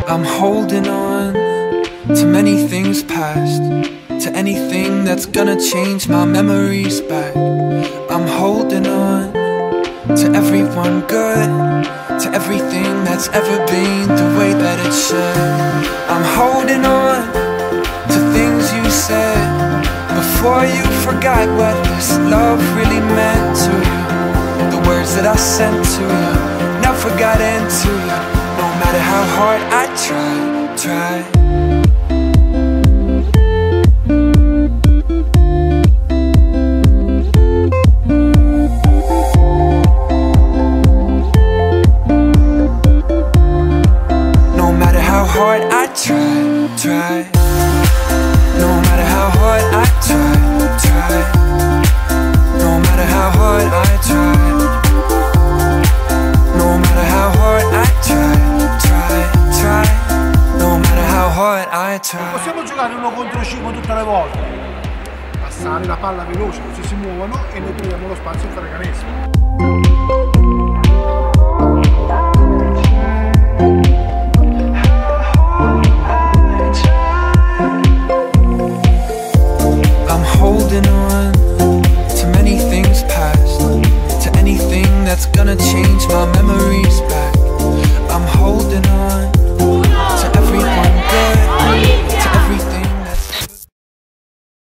I'm holding on to many things past, to anything that's gonna change my memories back. I'm holding on to everyone good, to everything that's ever been the way that it should. I'm holding on to things you said before you forgot what this love really meant to you. The words that I sent to you never got into you, no matter how hard I try. No matter how hard I try. No matter how hard I try. No matter how hard I try. No matter how hard I try. No matter how hard I try. Possiamo giocare 1 contro 5 tutte le volte. Passare la palla veloce così si muovono e noi troviamo lo spazio per fare canestro. Holding on to many things past, to anything that's gonna change my memories back. I'm holding